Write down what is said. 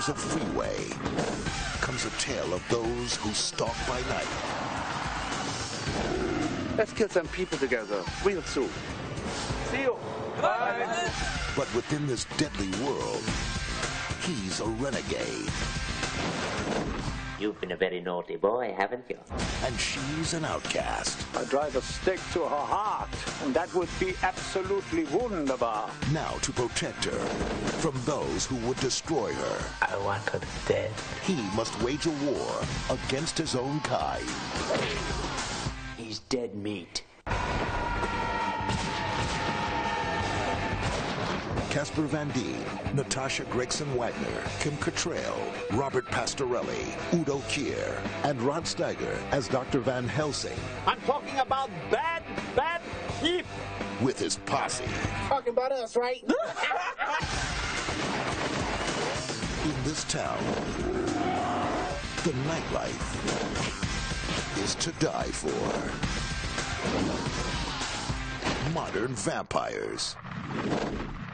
corners of freeway comes a tale of those who stalk by night. Let's kill some people together, real soon. See you. Bye. But within this deadly world, he's a renegade. You've been a very naughty boy, haven't you? And she's an outcast. I drive a stick to her heart, and that would be absolutely wunderbar. Now to protect her from those who would destroy her, I want her dead. he must wage a war against his own kind. He's dead meat. Casper Van Dien, Natasha Gregson-Wagner, Kim Cattrall, Robert Pastorelli, Udo Kier, and Rod Steiger as Dr. Van Helsing. I'm talking about bad people. With his posse. Talking about us, right? In this town, the nightlife is to die for. Modern vampires.